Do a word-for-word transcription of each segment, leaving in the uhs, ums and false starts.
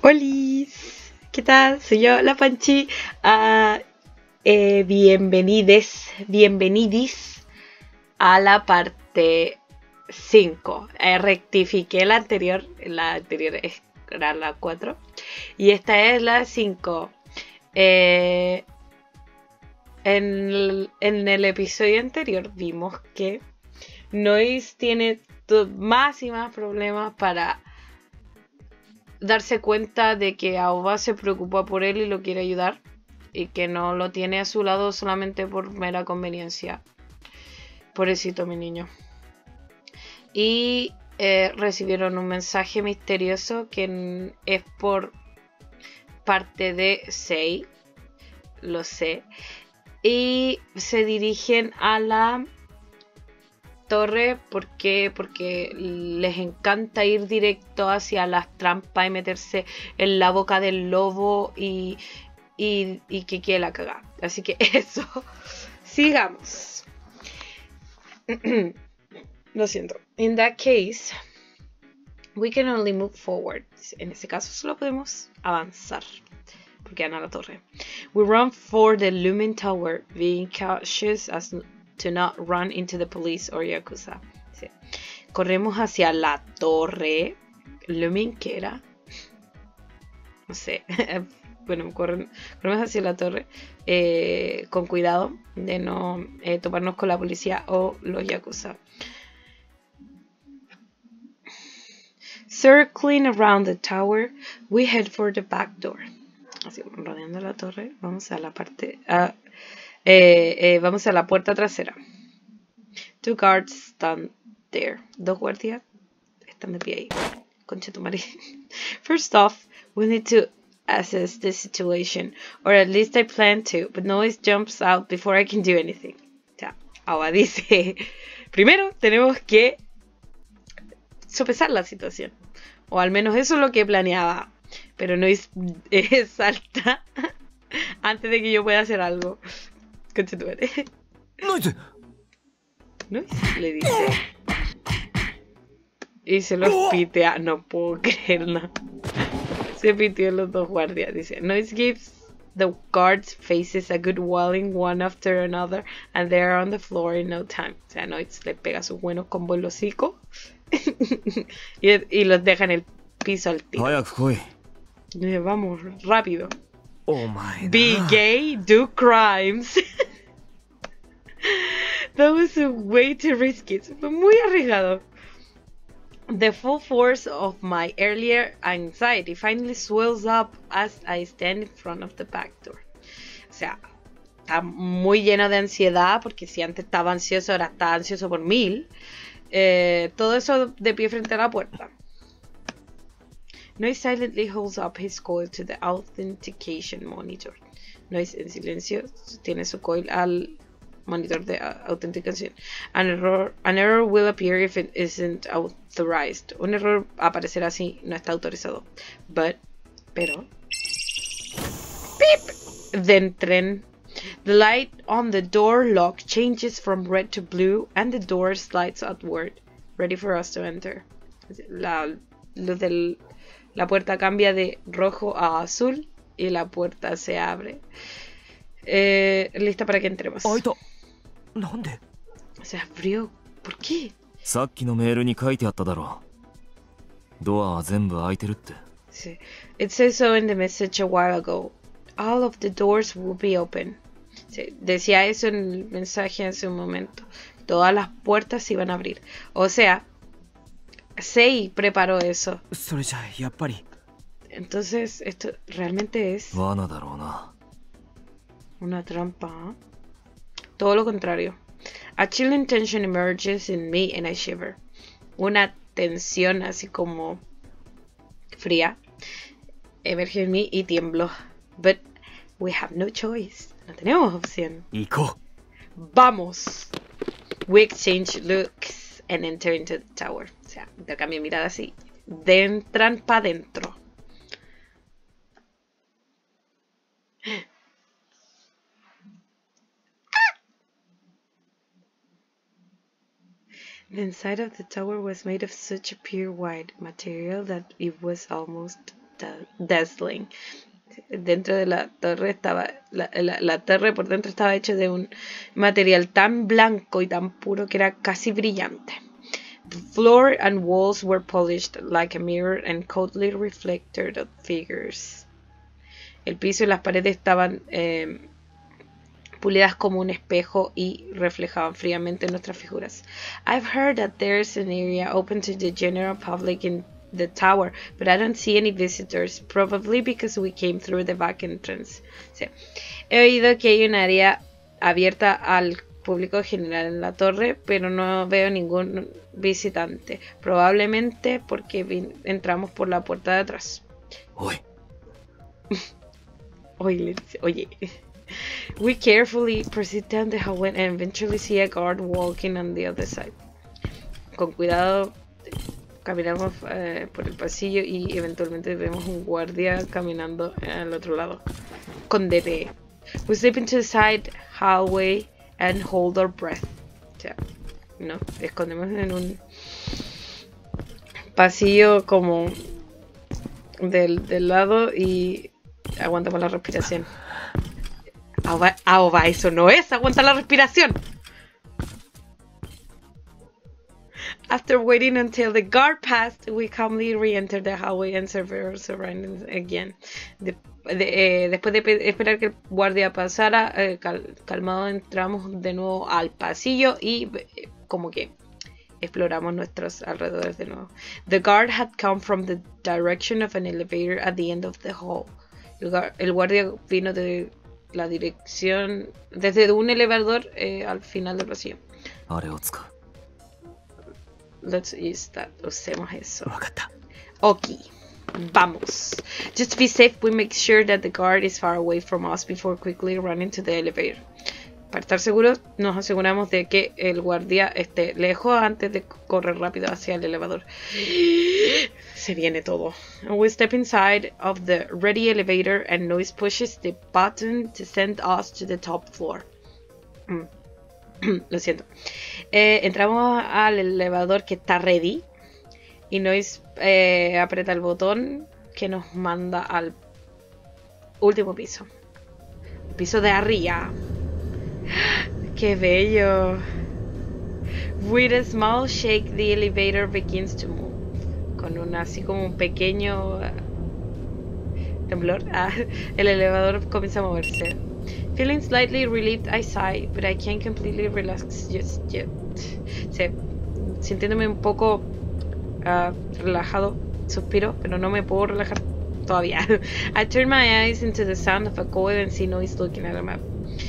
Olis, ¿qué tal? Soy yo, la Panchi. Ah, eh, bienvenides, bienvenidis a la parte cinco. Eh, rectifiqué la anterior, la anterior era la cuatro y esta es la cinco. Eh, en, el, en el episodio anterior vimos que Noise tiene más y más problemas para darse cuenta de que Aoba se preocupa por él y lo quiere ayudar y que no lo tiene a su lado solamente por mera conveniencia. Pobrecito mi niño. Y eh, recibieron un mensaje misterioso que es por parte de Sei, lo sé, y se dirigen a la torre porque porque les encanta ir directo hacia las trampas y meterse en la boca del lobo y, y, y que quiere la cagada. Así que eso, sigamos. Lo siento. In that case, we can only move forward. En ese caso solo podemos avanzar porque van a la torre. We run for the Lumen Tower, being cautious as to not run into the police or Yakuza. Sí. Corremos hacia la torre. Lumen, ¿qué era? No sé. Bueno, corren, corremos hacia la torre eh, con cuidado de no eh, toparnos con la policía o los Yakuza. Circling around the tower, we head for the back door. Así, rodeando la torre, vamos a la parte... Uh, Eh, eh, vamos a la puerta trasera. Two guards stand there. Dos guardias están de pie ahí. Concha tu madre. First off, we need to assess the situation, or at least I plan to, but Noise jumps out before I can do anything. O sea, Aoba dice, primero tenemos que sopesar la situación, o al menos eso es lo que planeaba, pero Noise eh, salta antes de que yo pueda hacer algo. Noise. Noise le dice. Y se los pitea. No puedo creerlo. Se pitió los dos guardias. Dice, Noise gives the guards faces a good wailing one after another and they are on the floor in no time. O sea, Noise le pega sus buenos combos en los hocicos y, y los deja en el piso al tiro. Dice, vamos, rápido. Oh my. Be gay, do crimes. That was way too risky. Fue muy arriesgado. The full force of my earlier anxiety finally swells up as I stand in front of the back door. O sea, está muy lleno de ansiedad porque si antes estaba ansioso, ahora está ansioso por mil. Eh, todo eso de pie frente a la puerta. Noise silently holds up his coil to the authentication monitor. Noise en silencio tiene su coil al monitor de autenticación. An error, an error will appear if it isn't authorized. Un error aparecerá si no está autorizado. But, pero, beep. Then tren. The light on the door lock changes from red to blue and the door slides outward, ready for us to enter. La luz del La puerta cambia de rojo a azul y la puerta se abre. Eh, lista para que entremos. ¿Dónde? Se abrió. ¿Por qué? Sí. It says so in the message a while ago. All of the doors will be open. Sí, decía eso en el mensaje hace un momento. Todas las puertas se iban a abrir. O sea, Sei preparó eso. Entonces, esto realmente es una trampa. Todo lo contrario. A chilling tension emerges in me and I shiver. Una tensión así como fría emerge en mí y tiemblo. But we have no choice. No tenemos opción. Vamos. We exchange looks and enter into the tower. O sea, intercambio miradas y de entran para adentro. The inside of the tower was made of such a pure white material that it was almost dazzling. Dentro de la torre estaba la, la, la torre por dentro estaba hecha de un material tan blanco y tan puro que era casi brillante. The floor and walls were polished like a mirror and coldly reflected the figures. El piso y las paredes estaban eh, pulidas como un espejo y reflejaban fríamente nuestras figuras. I've heard that there's an area open to the general public in the tower, but I don't see any visitors, probably because we came through the back entrance. Sí. He oído que hay un área abierta al público general en la torre, pero no veo ningún visitante, probablemente porque entramos por la puerta de atrás. Oye. Oye, oye. We carefully proceed down the hallway and eventually see a guard walking on the other side. Con cuidado caminamos eh, por el pasillo y eventualmente vemos un guardia caminando al otro lado con D P. We slip into the side hallway and hold our breath. O sea, nos escondemos en un pasillo como del, del lado y aguantamos la respiración. Ah, ah, va, eso no es aguantar la respiración. After waiting until the guard passed, we calmly re-entered the hallway and surveyed our surroundings again. De, de, eh, después de esperar que el guardia pasara, eh, cal, calmado entramos de nuevo al pasillo y eh, como que exploramos nuestros alrededores de nuevo. The guard had come from the direction of an elevator at the end of the hall. El, el guardia vino de la dirección desde un elevador eh, al final del pasillo. Let's use that. Usemos eso. Ok. Vamos. Just to be safe, we make sure that the guard is far away from us before quickly running to the elevator. Para estar seguros, nos aseguramos de que el guardia esté lejos antes de correr rápido hacia el elevador. Se viene todo. We step inside of the ready elevator and Noise pushes the button to send us to the top floor. Mm. Lo siento. Eh, entramos al elevador que está ready y Noise eh, aprieta el botón que nos manda al último piso. Piso de arriba. ¡Qué bello! With a small shake, the elevator begins to move. Con un así como un pequeño uh, temblor, ah, el elevador comienza a moverse. Feeling slightly relieved, I sigh, but I can't completely relax just yet. Sí, sintiéndome un poco uh, relajado, suspiro, pero no me puedo relajar todavía. I turn my eyes into the sound of a coil and see Noise looking at a map.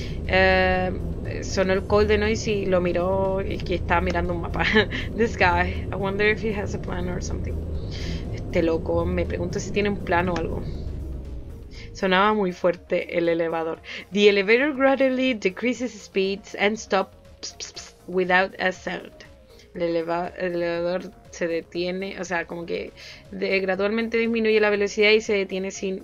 Uh, sonó el call de Noise y lo miró, y que estaba mirando un mapa. This guy, I wonder if he has a plan or something. Este loco, me pregunto si tiene un plan o algo. Sonaba muy fuerte el elevador. The elevator gradually decreases speeds and stops without a sound. El, eleva el elevador se detiene, o sea, como que de, gradualmente disminuye la velocidad y se detiene sin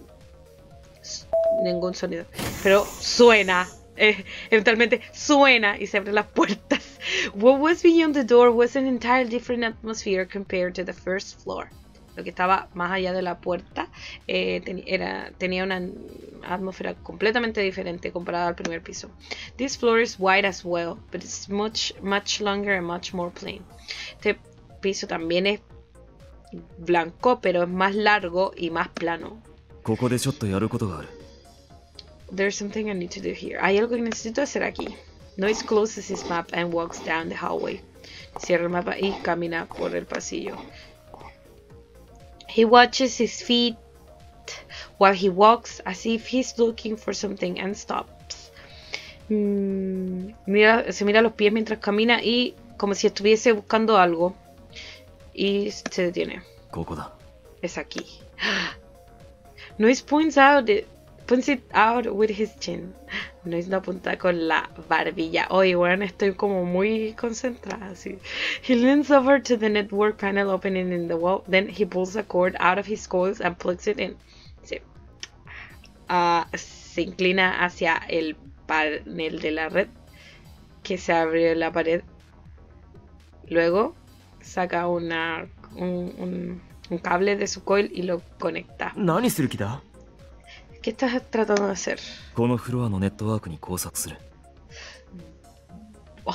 ningún sonido. Pero suena. Eh, eventualmente suena y se abren las puertas. What was beyond the door was an entirely different atmosphere compared to the first floor. Lo que estaba más allá de la puerta eh, ten, era, tenía una atmósfera completamente diferente comparada al primer piso. This floor is wide as well, but it's much, much longer and much more plain. Este piso también es blanco, pero es más largo y más plano. There's something I need to do here. Hay algo que necesito hacer aquí. Noise closes his map and walks down the hallway. Cierra el mapa y camina por el pasillo. He watches his feet while he walks as if he's looking for something and stops. Mm, mira, se mira los pies mientras camina y como si estuviese buscando algo. Y se detiene. Es aquí. Noise points out it, points it out with his chin. Noise lo apunta con la barbilla. Oye, bueno, estoy como muy concentrada. Así. He leans over to the network panel opening in the wall. Then he pulls a cord out of his coils and plugs it in. Sí. Uh, se inclina hacia el panel de la red que se abre en la pared. Luego saca una un, un un cable de su coil y lo conecta. 何する気だ ¿Qué estás tratando de hacer? このフロアのネットワークに工作する Oh,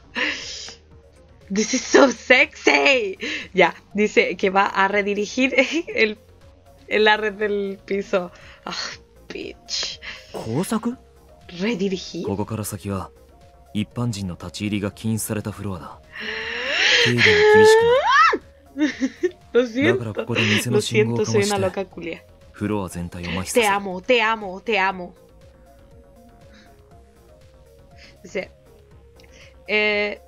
this is so sexy. Ya, dice que va a redirigir el, el la red del piso. Ah, bitch. 工作 ¿Redirigir? ここから先は一般人の立ち入りが禁止されたフロアだ警備が厳しくなる Lo siento, だからここで店の lo 信号 siento, をか soy まし una て loca culia. フロア全体を麻痺さ Te せる amo, te amo, te amo. Dice, eh,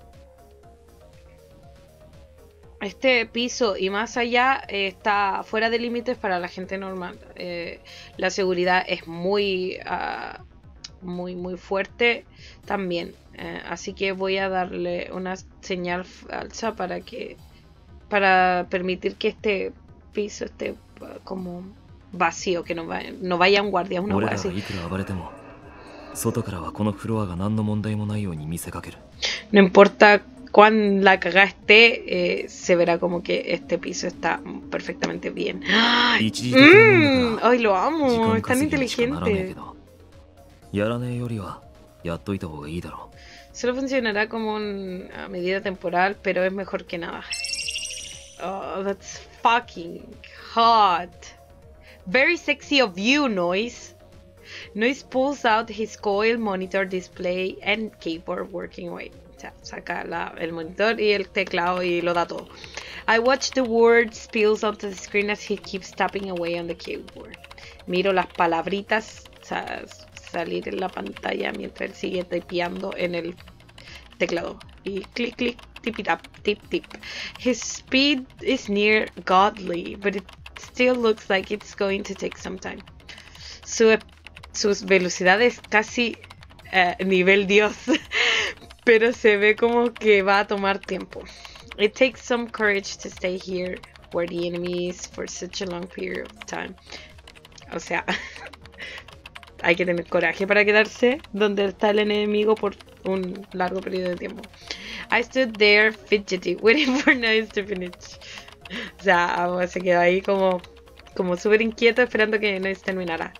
este piso y más allá eh, está fuera de límites para la gente normal. Eh, la seguridad es muy, uh, muy, muy fuerte también. Eh, así que voy a darle una señal falsa para que, para permitir que este piso esté uh, como vacío, que no, va, no vaya un guardia, una 俺 cosa らが así. いくら暴れても外からはこのフロアが何の問題もないように見せかける No importa cuán la cagada esté, eh, se verá como que este piso está perfectamente bien. 一時的なもんだ Mm, から ¡Ay, lo 時 amo! 間 Es tan 稼ぎにしかならねえけ inteligente. どやらねえよりはやっといた方がいいだろ Solo funcionará como una medida temporal, pero es mejor que nada. Oh, that's fucking hot. Very sexy of you, Noise. Noise pulls out his coil monitor display and keyboard working away. O sea, saca la, el monitor y el teclado y lo da todo. I watch the word spills onto the screen as he keeps tapping away on the keyboard. Miro las palabritas sa salir en la pantalla mientras él sigue tipeando en el teclado. Y clic, clic, tip, tap, tip, tip. His speed is near godly, but it still looks like it's going to take some time. Su, sus velocidades casi uh, nivel Dios, pero se ve como que va a tomar tiempo. It takes some courage to stay here where the enemy is for such a long period of time. O sea, hay que tener coraje para quedarse donde está el enemigo por un largo periodo de tiempo. I stood there fidgety, waiting for Noise to finish. O sea, se quedó ahí como, como súper inquieto esperando que Noise terminara.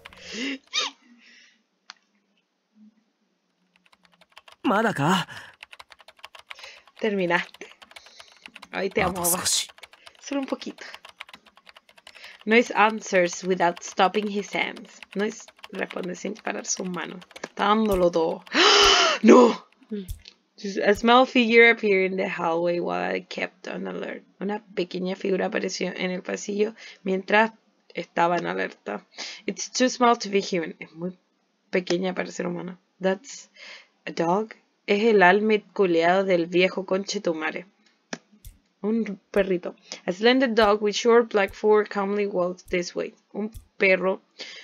まだか Terminaste. Ay, te あ amo, と Ava. 少し Solo un poquito. Noise answers without stopping his hands. Noise responde sin parar sus manos. Está dándolo todo. ¡No! A small figure appeared in the hallway while I kept on alert. Una pequeña figura apareció en el pasillo mientras estaba en alerta. It's too small to be human. Es muy pequeña para ser humano. That's a dog. Es el alma culeado del viejo conchetumare. Un perrito. A slender dog with short black fur calmly walks this way. Un perro.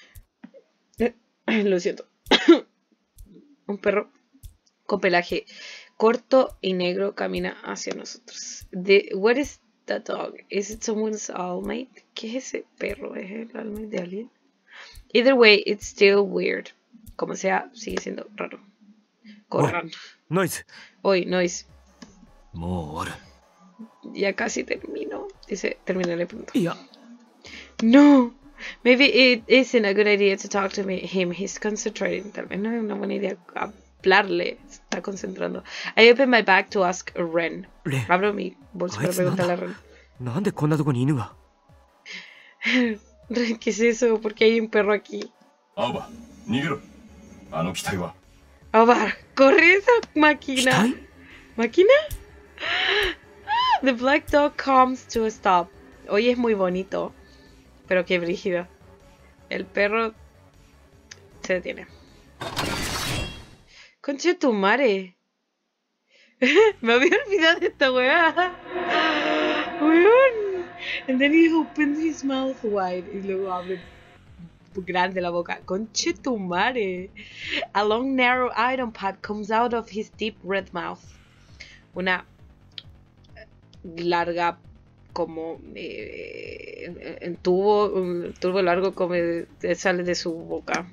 Lo siento. Un perro con pelaje corto y negro camina hacia nosotros. The, what is that dog? Is it someone's almate? ¿Qué es ese perro? ¿Es el almate de alguien? Either way, it's still weird. Como sea, sigue siendo raro. Corran. ノイズ Hoy, Noise. もう終わる Ya casi termino. Dice, terminaré pronto. いや No. Maybe it isn't a good idea to talk to me, him. He's concentrating. Tal vez no es una buena idea hablarle. Se está concentrando. I open my bag to ask Ren. Ren. Abro mi bolsa para preguntarle a Ren. なんでこんなとこに犬が Ren, ¿qué es eso? ¿Por qué hay un perro aquí? アオバ、逃げろ。あの機体は。 Avar, corre esa máquina. 機体 ¿Máquina? The black dog comes to a stop. Hoy es muy bonito, pero qué brígido. El perro se detiene. Concha de tu madre. Me había olvidado de esta weá. Weón. And then he opens his mouth wide. Y luego abre grande la boca. Concha de tu madre. A long narrow iron pad comes out of his deep red mouth. Una larga como eh, en tubo, un tubo largo como de, de, sale de su boca.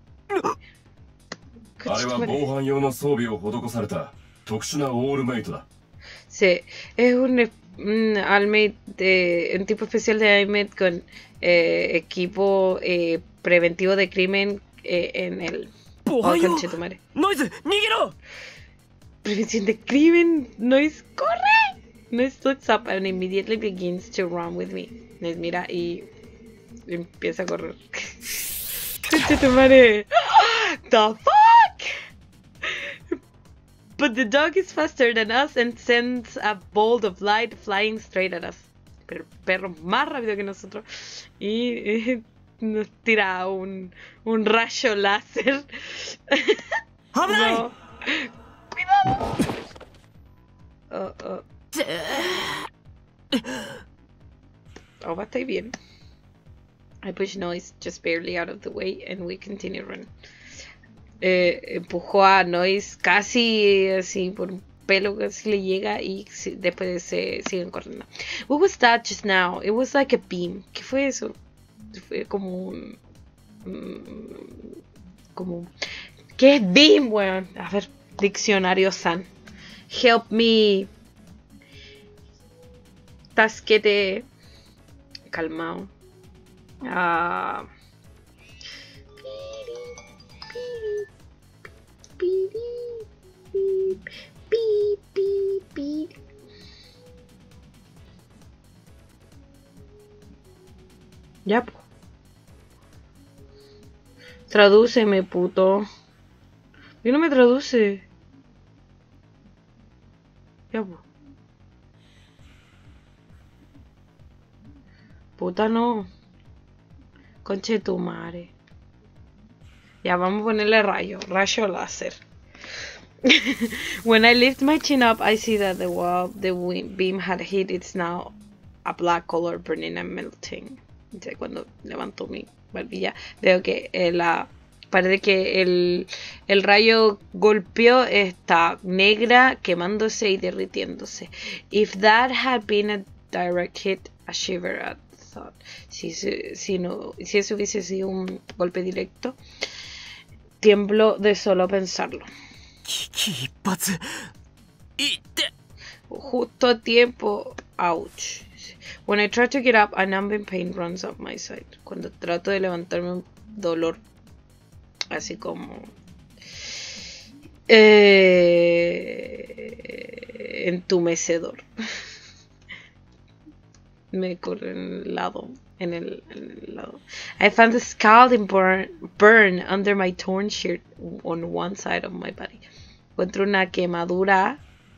あれは防犯用の装備を施された特殊なオールメイトだ。 Sí, es un un Almed, de, un tipo especial de Almed con eh, equipo eh, preventivo de crimen eh, en el... Oh, conche tu madre. ¡Noise! ¡Nigero! Prevención de crimen. Noise, corre. Noise looks up and immediately begins to run with me. Noise mira y empieza a correr. Conche tu madre. The fuck? But the dog is faster than us and sends a bolt of light flying straight at us. Pero el perro más rápido que nosotros. Y eh, nos tira un, un rayo láser. No. ¡Cuidado! Oh, oh. Oh, va a estar bien. I push Noise just barely out of the way and we continue running. Eh, empujó a Noise casi así por un pelo, casi le llega y después se siguen corriendo. What was that just now? It was like a beam. ¿Qué fue eso? Fue como un... como... ¿Qué es beam, weón? A ver, diccionario San. Help me. Tasquete. Calmao. Ah... Ya, po. Tradúceme, puto. ¿Por qué no me traduce? Ya, po. Puta, no. Conche tu madre. Ya, vamos a ponerle rayo. Rayo láser. When I lift my chin up, I see that the wall the beam had hit. It's now a black color, burning and melting. Entonces, cuando levanto mi barbilla, veo que eh, la pared que el, el rayo golpeó está negra, quemándose y derritiéndose. If that had been a direct hit, a shiver at thought. Si, si, no, si eso hubiese sido un golpe directo, tiemblo de solo pensarlo. Justo a tiempo. Ouch. When I try to get up, a numbing pain runs up my side. Cuando trato de levantarme, un dolor así como eh, entumecedor me corre en el lado, en el, en el lado. I found a scalding burn, burn under my torn shirt on one side of my body. Encuentro una quemadura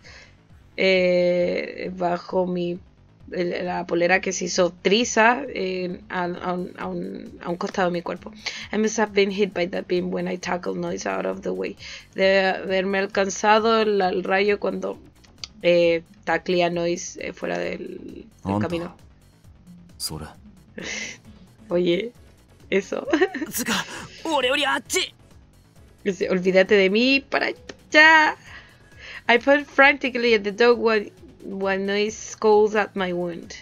eh, bajo mi la polera que se hizo triza eh, a, a, un, a, un, a un costado de mi cuerpo. I must have been hit by that beam when I tackled Noise out of the way. De haberme alcanzado el, el rayo cuando eh, tacleé a Noise eh, fuera del, del camino. Oye, eso. Olvídate de mí, para allá. I point frantically at the dog while, while Noise scolds at my wound.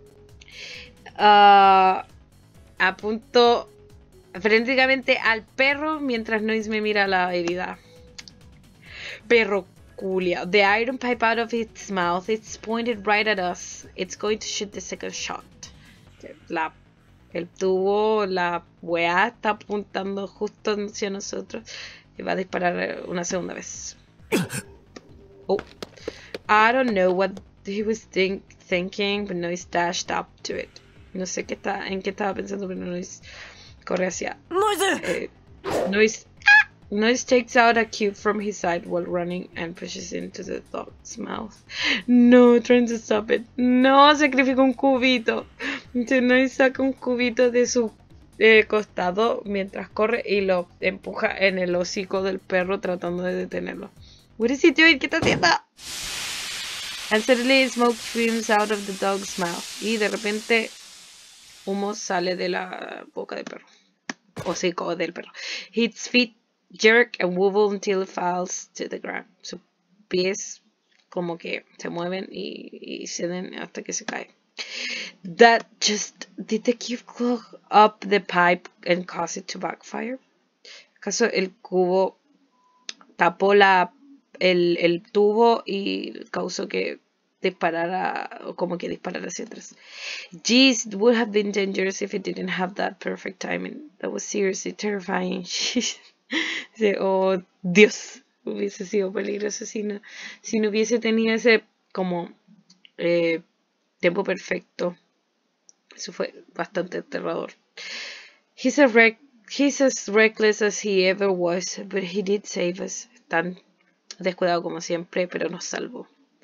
Uh, apunto frenéticamente al perro mientras Noise me mira la herida. Perro culia. The iron pipe out of its mouth. It's pointed right at us. It's going to shoot the second shot. La, el tubo, la weá está apuntando justo hacia nosotros y va a disparar una segunda vez. Oh, I don't know what he was think, thinking, but Noise dashed up to it. No sé qué está, en qué estaba pensando, pero Noise corre hacia. Noise. Eh, Noise. Noise takes out a cube from his side while running and pushes into the dog's mouth. No, trying to stop it. No, sacrifica un cubito. Entonces Noise saca un cubito de su eh, costado mientras corre y lo empuja en el hocico del perro tratando de detenerlo. What is he doing? ¿Qué está haciendo? And suddenly smoke fumes out of the dog's mouth. Y de repente humo sale de la boca del perro. Hocico del perro. Its feet jerk and wobble until it falls to the ground. Sus pies como que se mueven y, y ceden hasta que se cae. That just did the cube clog up the pipe and cause it to backfire. ¿Acaso el cubo tapó la el, el tubo y causó que disparara, o como que disparara hacia atrás. Geez, it would have been dangerous if it didn't have that perfect timing. That was seriously terrifying. Dice, oh, Dios, hubiese sido peligroso si no, si no hubiese tenido ese como eh, tiempo perfecto. Eso fue bastante aterrador. He's a wreck, he's as reckless as he ever was, but he did save us. Tan descuidado como siempre, pero nos salvó.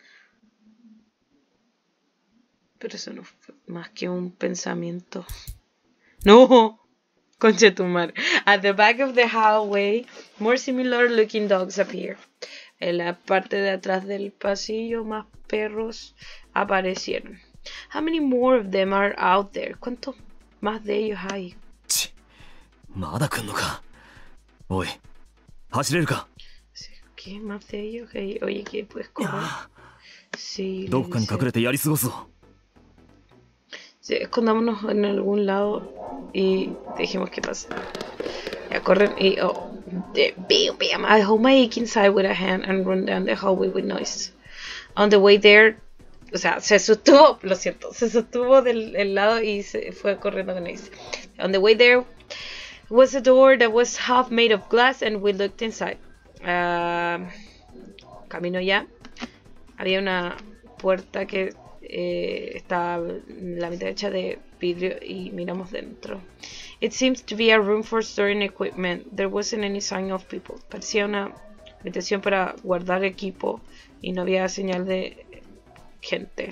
Pero eso no fue más que un pensamiento. ¡No! Conchetumar. At the back of the hallway, more similar looking dogs appear. En la parte de atrás del pasillo, más perros aparecieron. How many more of them are out there? ¿Cuántos más de ellos hay? まだ来んのか。おい、走れるか。 ¿Qué más de ellos? Oye, ¿qué puedes correr? Sí. どこかに隠れてやり過ごすぞ。 Sí, escondámonos en algún lado y dejemos que pase. Ya corren y oh, bam, bam. I hold my aching side with a hand and run down the hallway with noise. On the way there, o sea, se sostuvo, lo siento, se sostuvo del el lado y se fue corriendo con noise. On the way there was a door that was half made of glass and we looked inside. Uh, camino ya. Había una puerta que eh, estaba la mitad hecha de vidrio y miramos dentro. It seems to be a room for storing equipment. There wasn't any sign of people. Parecía una habitación para guardar equipo y no había señal de gente.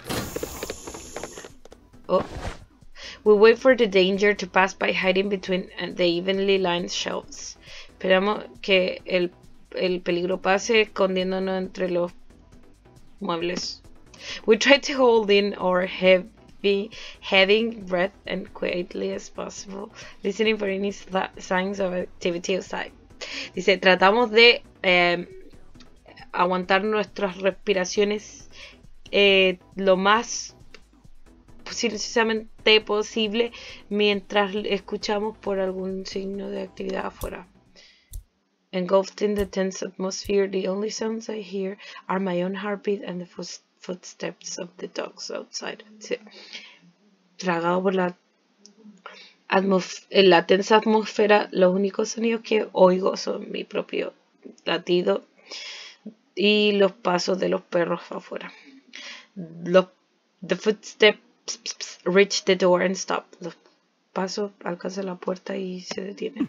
Oh. We wait for the danger to pass by hiding between the evenly lined shelves. Esperamos que el, el peligro pase escondiéndonos entre los muebles. We try to hold in our heavy, having breath and quietly as possible, listening for any signs of activity outside. Dice, tratamos de eh, aguantar nuestras respiraciones eh, lo más silenciosamente posible mientras escuchamos por algún signo de actividad afuera. Engulfed in the tense atmosphere, the only sounds I hear are my own heartbeat and the footsteps of the dogs outside. Sí. Tragado por la, en la tensa atmósfera, los únicos sonidos que oigo son mi propio latido y los pasos de los perros afuera. Los, the footsteps reach the door and stop. Los pasos alcanzan la puerta y se detienen.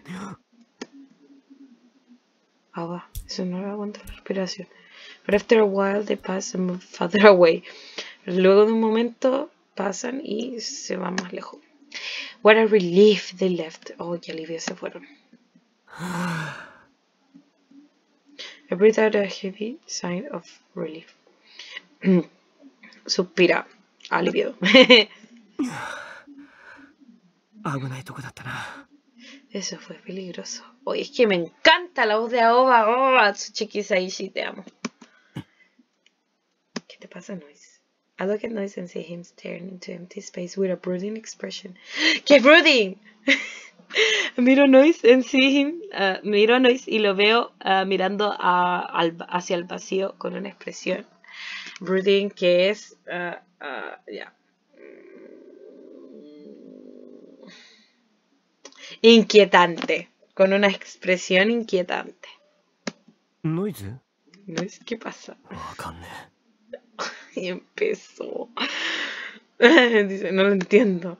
Ah, va, eso no aguanta la respiración. But after a while they pass and move farther away. Luego de un momento pasan y se van más lejos. What a relief they left. Oh, qué alivio se fueron. I breathe out a heavy sigh of relief. Suspira, aliviado. Eso fue peligroso. Oye, es que me encanta la voz de Aoba. Oh, Atsuchiki Saishi, te amo. ¿Qué te pasa, Noise? I look at Noise and see him staring into empty space with a brooding expression. ¡Qué brooding! Miro a Noise and see him. Uh, miro a Noise y lo veo uh, mirando a, al, hacia el vacío con una expresión brooding que es uh, uh, ya. Yeah. Inquietante, con una expresión inquietante. ¿Noise? ¿Noise? ¿Qué pasa? Oh, y empezó. Dice, no lo entiendo.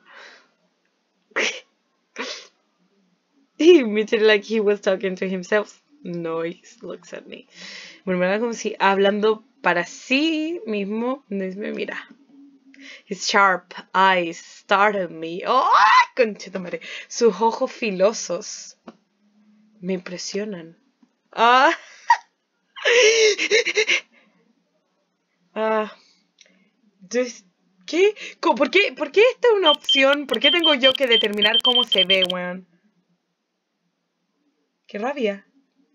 He admitted like he was talking to himself. Noise looks at me. Murmuraba como si hablando para sí mismo. Noise me mira. His sharp eyes startled me. ¡Oh! Concha de madre. Sus ojos filosos me impresionan. Ah. Ah. ¿Qué? ¿Por qué? ¿Por qué esta es una opción? ¿Por qué tengo yo que determinar cómo se ve, weón? ¡Qué rabia!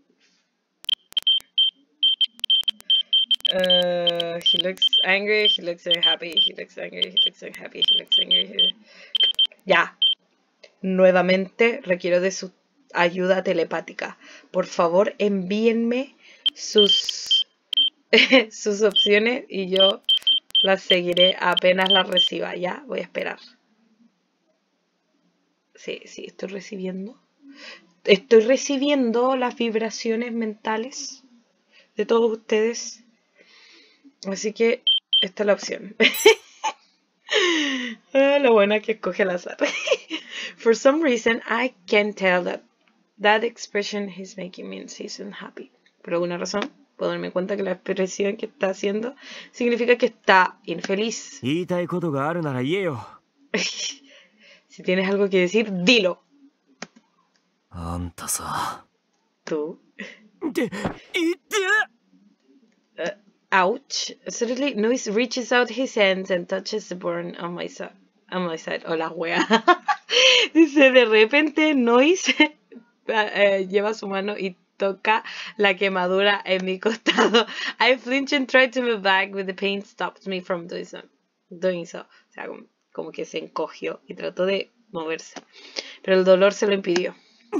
Uh, he looks angry, he looks unhappy, he looks angry, he looks unhappy, he looks angry. He... Ya. Nuevamente requiero de su ayuda telepática. Por favor, envíenme sus sus opciones y yo Las seguiré apenas las reciba. Ya, voy a esperar. Sí, sí, estoy recibiendo. Estoy recibiendo las vibraciones mentales de todos ustedes. Así que esta es la opción. Ah, lo buena que escoge al azar. For some reason, I can tell that that expression is making me season happy. Por alguna razón, puedo darme cuenta que la expresión que está haciendo significa que está infeliz. Si tienes algo que decir, dilo. Tú. Uh, ouch. Suddenly, Noise reaches out his hands and touches the burn on my side. On my side. Oh, la wea. Dice, de repente, Noise uh, lleva su mano y toca la quemadura en mi costado. I flinch and try to move back, but the pain stops me from doing so. Doing so. O sea, como, como que se encogió y trató de moverse. Pero el dolor se lo impidió.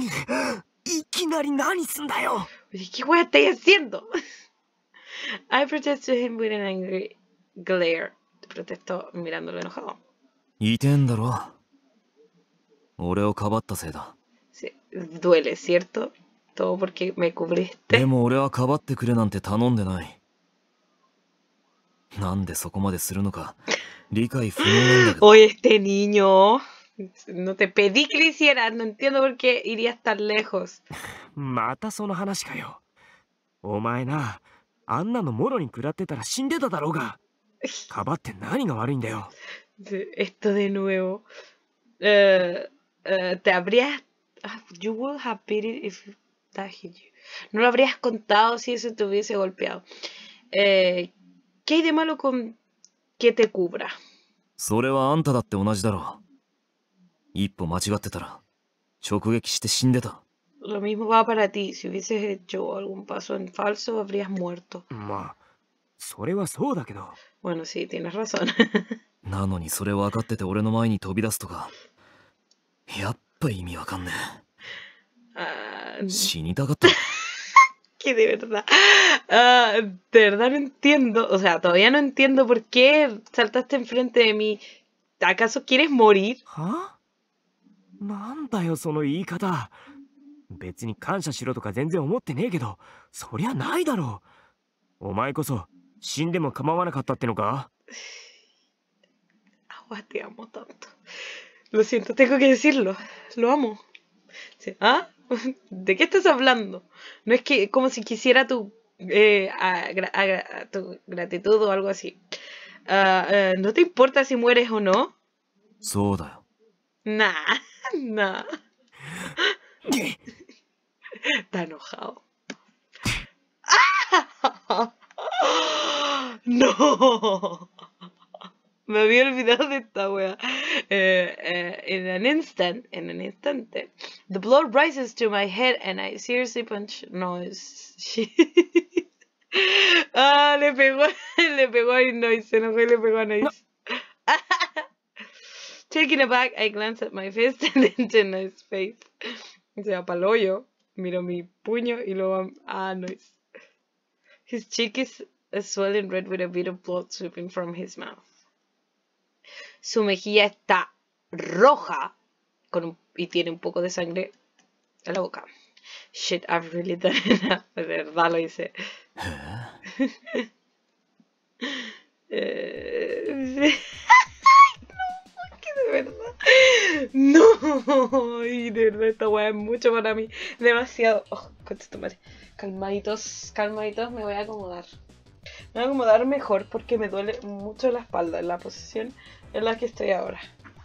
Oye, ¿qué wea estáis haciendo? I protest to him with an angry glare. Protesto mirándolo enojado. Sí, duele, ¿cierto? Todo porque me cubriste. Oye, este niño. No te pedí que lo hicieras. No entiendo por qué irías tan lejos. Esto de nuevo. Uh, uh, te habrías. Uh, you would have beat it if that hit you. No lo habrías contado si eso te hubiese golpeado. Eh, ¿Qué hay de malo con que te cubra? Lo mismo va para ti. Si hubieses hecho algún paso en falso, habrías muerto. Bueno, sí, tienes razón. Uh, que de verdad. Uh, de verdad no entiendo. O sea, todavía no entiendo por qué saltaste enfrente de mí. ¿Acaso quieres morir? ¿Ah? 別に感謝しろとか全然思ってねえけど、そりゃないだろう。お前こそ死んでも構わなかったってのか? Agua, te amo tanto. Lo siento, tengo que decirlo. Lo amo. ¿Ah? ¿De qué estás hablando? No es que como si quisiera tu, eh, a, a, a, tu gratitud o algo así. Uh, uh, ¿No te importa si mueres o no? Nah, nah. Está enojado. No. Me había olvidado de esta wea. Uh, uh, in an instant, in an instante, the blood rises to my head and I seriously punch Noise. Ah, le pegó, le pegó a Noise, se enojó y le pegó a Noise. Taken aback, I glance at my fist and into Noise's face. O sea, pa'l hoyo, miro mi puño y luego a Noise. His cheek is swollen red with a bit of blood sweeping from his mouth. Su mejilla está roja con un, y tiene un poco de sangre en la boca. Shit, I've really done enough. De verdad lo hice. eh, de verdad. No, y de verdad esta weá es mucho para mí. Demasiado. Oh, concha tu madre. Calmaditos, calmaditos, me voy a acomodar. Me voy a acomodar mejor porque me duele mucho la espalda en la posición en la que estoy ahora.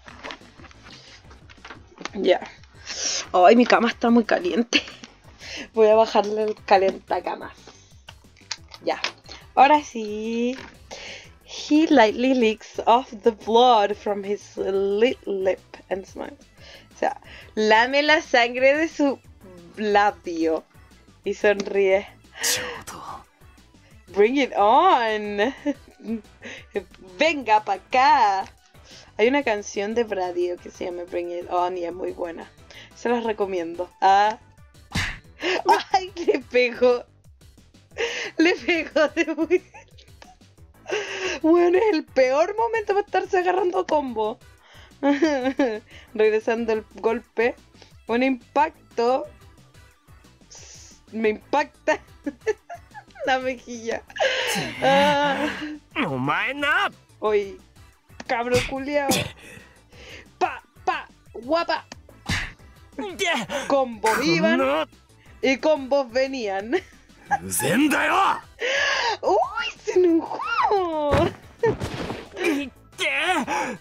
Ya. Ay, mi cama está muy caliente. Voy a bajarle el calentacamas. Ya. Ahora sí. He lightly licks off the blood from his lit lip and smiles. O sea, lame la sangre de su labio y sonríe. Bring it on. Venga pa' acá. Hay una canción de radio que se llama Bring It On y es muy buena. Se las recomiendo. Ah. Ay, le pegó. Le pegó de vuelta. Bueno, es el peor momento para estarse agarrando combo. Regresando el golpe. Un impacto. Me impacta la mejilla. Ah. お前な Oye, cabro culiao. Pa, pa, guapa. で Combos こん iban な y combos venían. うぜんだよ ¡Uy! ¡Se enojó! いってー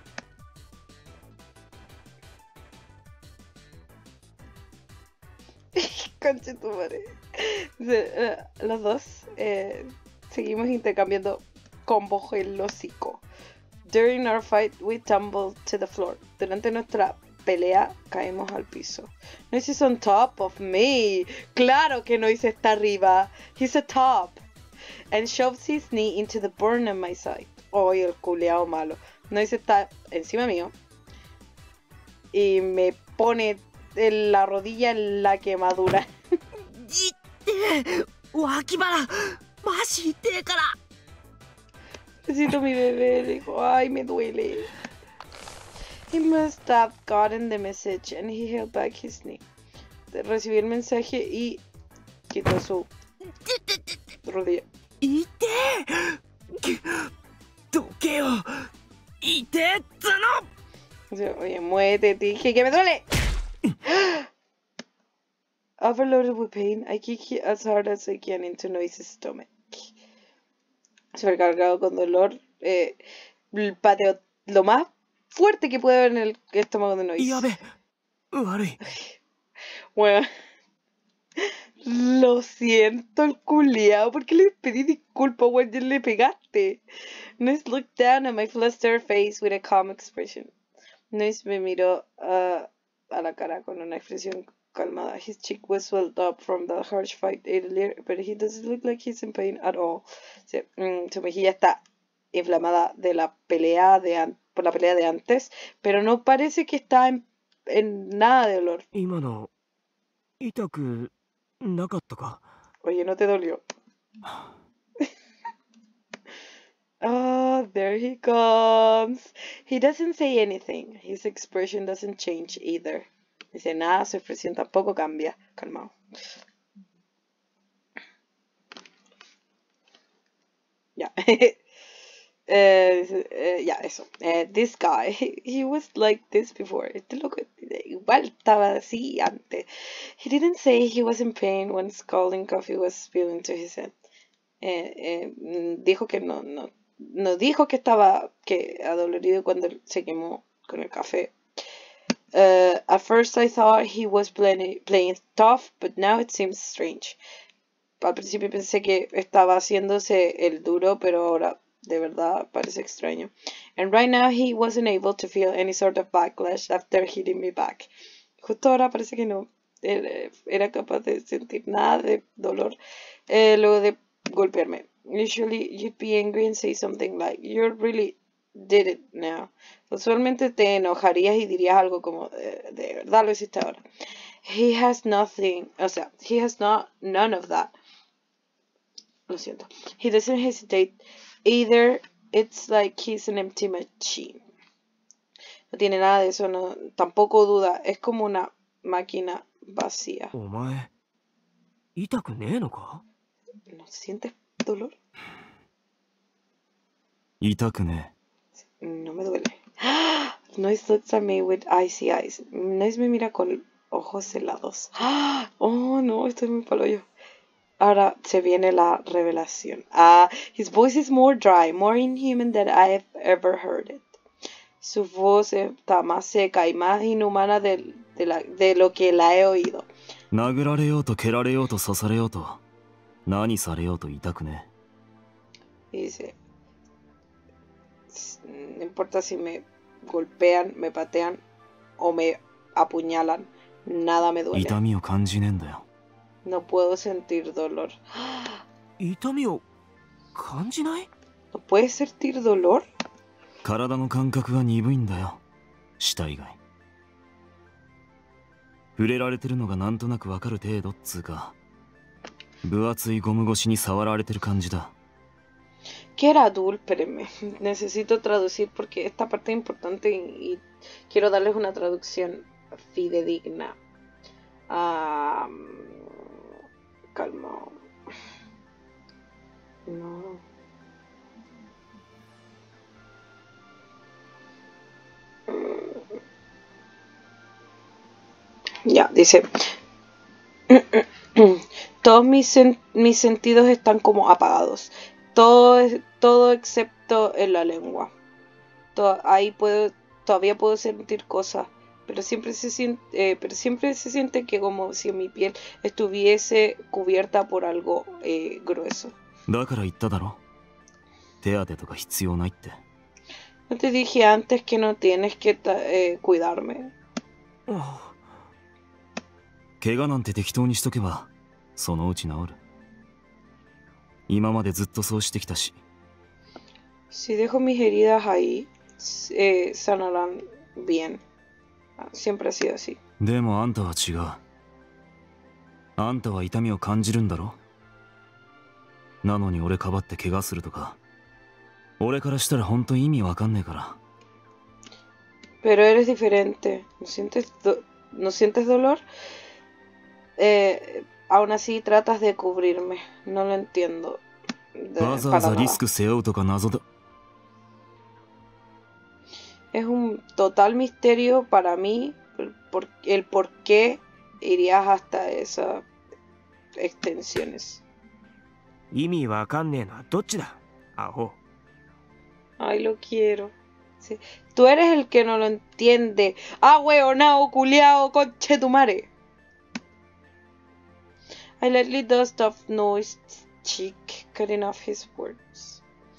Conche tu madre. Se- eh, Los dos eh, seguimos intercambiando combos en el hocico. During our fight, we tumbled to the floor. Durante nuestra pelea, caímos al piso. Noise is on top of me. Claro que Noise está arriba. He's a top. And shoves his knee into the burn on my side. Oye, el culeado malo. Noise está encima mío. Y me pone en la rodilla en la quemadura. いってー脇腹マジ痛えから Necesito mi bebé. Dijo, ay, me duele. He must have gotten the message and he held back his knee. Recibió el mensaje y quitó su rodilla. 痛えくどけよ痛えっつの Dice, oye, muévete, te dije que me duele. Overloaded with pain, I kick it as hard as I can into Noise's stomach. Supercargado con dolor, eh, pateo lo más fuerte que puede haber en el estómago de Noise. やべ悪い Bueno, lo siento, el culiao. ¿Por qué le pedí disculpas, weón? Ya le pegaste. Noise looked down at my flustered face with a calm expression. Noise me miró uh, a la cara con una expresión calmada. His cheek was swelled up from the harsh fight earlier, but he doesn't look like he's in pain at all. Sí, mm, su mejilla está inflamada de la pelea de an- por la pelea de antes, pero no parece que está en, en nada de dolor. 今の痛くなかったか Oye, ¿no te dolió? Oh, there he comes. He doesn't say anything. His expression doesn't change either. Dice nada, su expresión tampoco cambia. Calmado. Ya. Eh, eh, ya, eso. Eh, this guy, he, he was like this before. Este loco igual estaba así antes. He didn't say he was in pain when scalding coffee was spilled into his head. Eh, eh, dijo que no, no, no dijo que estaba que adolorido cuando se quemó con el café. Uh, at first I thought he was playing, playing tough, but now it seems strange. Al principio pensé que estaba haciéndose el duro, pero ahora de verdad parece extraño. And right now he wasn't able to feel any sort of backlash after hitting me back. Justo ahora parece que no era, era capaz de sentir nada de dolor eh, luego de golpearme. Usually you'd be angry and say something like, you really did it now. Usualmente te enojarías y dirías algo como, de, de verdad lo hiciste ahora. He has nothing, o sea, he has not, none of that. Lo siento. He doesn't hesitate either. It's like he's an empty machine. No tiene nada de eso, no, tampoco duda. Es como una máquina vacía. お前痛くねえのか ¿No sientes dolor? 痛くね No me duele. Noise looks at me with icy eyes. Noise me mira con ojos helados. Oh, no, estoy muy palo yo. Ahora se viene la revelación. Ah, his voice is more dry, more inhuman than I've ever heard it. Su voz está más seca y más inhumana de, de, la, de lo que la he oído. 殴られようと蹴られようと刺されようと何されようと痛くね Y dice, no importa si me golpean, me patean o me apuñalan, nada me え duele. 痛みを感じねえんだよ No puedo sentir dolor. 痛みを感じない ¿No puedes sentir dolor? 体の感覚が鈍いんだよ舌以外触れられてるのがなんとなくわかる程度っつうか分厚いゴム越しに触られてる感じだ ¿Qué era Dul? Espérenme, necesito traducir porque esta parte es importante y, y quiero darles una traducción fidedigna. Ah, calma. No. Ya, dice. Todos mis, sen mis sentidos están como apagados. Todo, todo excepto en la lengua. Todo, ahí puedo, todavía puedo sentir cosas. Pero siempre se siente, eh, pero siempre se siente que como si mi piel estuviese cubierta por algo eh, grueso. ¿No te dije antes que no tienes que eh, cuidarme? Oh. 怪我なんて適当にしとけばそのうち治る。今までずっとそうしてきたし。 Si dejo mis heridas ahí, eh, sanarán bien. Siempre ha sido así. でもあんたは違う。あんたは痛みを感じるんだろ。なのに俺かばって怪我するとか。俺からしたら本当に意味わかんねえから。 Pero eres diferente. ¿No sientes, do ¿no sientes dolor? Eh, aún así tratas de cubrirme. No lo entiendo. De, para nada. Es un total misterio para mí el por, el por qué irías hasta esas extensiones. Ay, lo quiero. Sí. Tú eres el que no lo entiende. Ah, weonao, culiao, conche tu madre. I lightly dust off Noah's cheek, cutting off his words.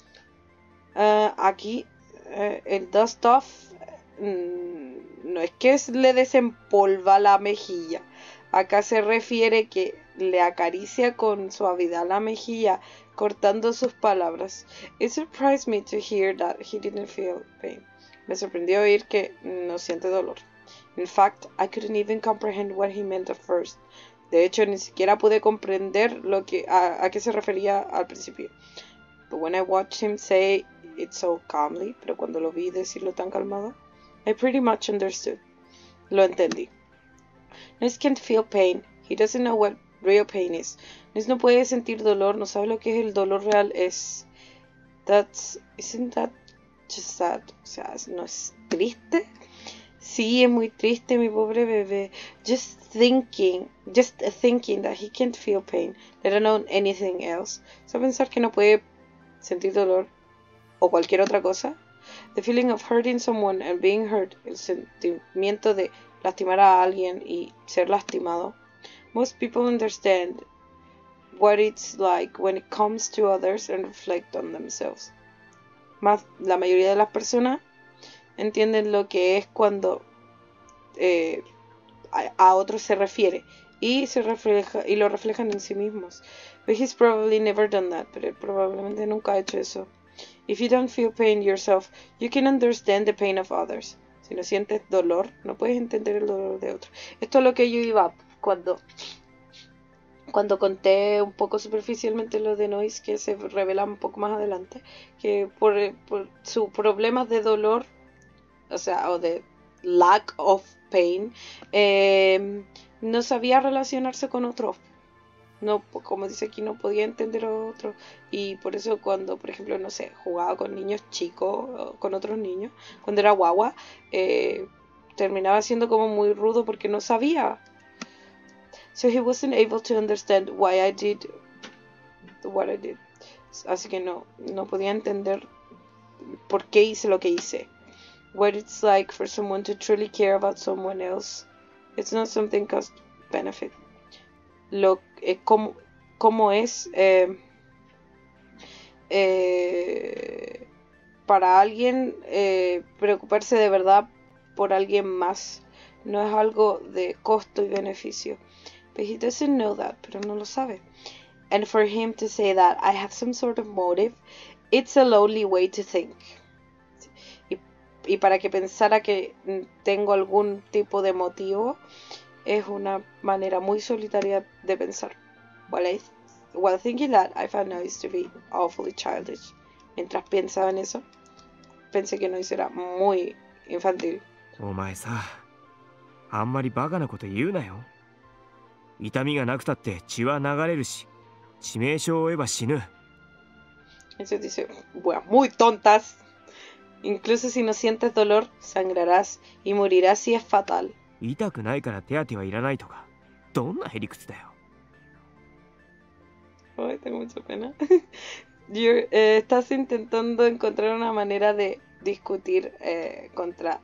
Uh, aquí, uh, el dust off mm, no es que le desempolva la mejilla. Acá se refiere que le acaricia con suavidad la mejilla, cortando sus palabras. It surprised me to hear that he didn't feel pain. Me sorprendió oír que no siente dolor. In fact, I couldn't even comprehend what he meant at first. De hecho, ni siquiera pude comprender lo que a, a qué se refería al principio. But when I watched him say it so calmly, pero cuando lo vi decirlo tan calmado, I pretty much understood. Lo entendí. Ness can't feel pain. He doesn't know what real pain is. Ness no puede sentir dolor, no sabe lo que es el dolor real es. That's, isn't that just sad? O sea, ¿no es triste? Sí, es muy triste, mi pobre bebé. Just thinking, just thinking that he can't feel pain, let alone anything else. O sea, pensar que no puede sentir dolor o cualquier otra cosa. The feeling of hurting someone and being hurt, el sentimiento de lastimar a alguien y ser lastimado. Most people understand what it's like when it comes to others and reflect on themselves. Más, la mayoría de las personas entienden lo que es cuando eh, a, a otros se refiere y se refleja y lo reflejan en sí mismos. But he's probably never done that. Pero él probablemente nunca ha hecho eso. If you don't feel pain yourself, you can understand the pain of others. Si no sientes dolor, no puedes entender el dolor de otros. Esto es lo que yo iba cuando cuando conté un poco superficialmente lo de Noise, que se revela un poco más adelante, que por, por sus problemas de dolor, o sea, o de lack of pain, eh, no sabía relacionarse con otros. No, como dice aquí, no podía entender a otros. Y por eso cuando, por ejemplo, no sé, jugaba con niños chicos, con otros niños, cuando era guagua, eh, terminaba siendo como muy rudo porque no sabía. So he wasn't able to understand why I did what I did. Así que no, no podía entender por qué hice lo que hice. What it's like for someone to truly care about someone else. It's not something cost benefit. Lo eh, como, como es eh, eh, para alguien eh, preocuparse de verdad por alguien más. No es algo de costo y beneficio. But he doesn't know that, pero no lo sabe. And for him to say that I have some sort of motive, it's a lonely way to think. Y, y para que pensara que tengo algún tipo de motivo, es una manera muy solitaria de pensar. While, I, while thinking that, I found Noise to be awfully childish. mientras pensaba en eso. Pensé que no era muy infantil. お前さ、あんまりバカなこと言うなよ。痛みがなくたって血は流れるし、致命傷を負えば死ぬ。 Eso dice, bueno, muy tontas. Incluso si no sientes dolor, sangrarás y morirás si es fatal. 痛くないから手当てはいらないとか、どんなへりくつだよ。 Ay, tengo mucha pena. Yo, eh, estás intentando encontrar una manera de discutir eh, contra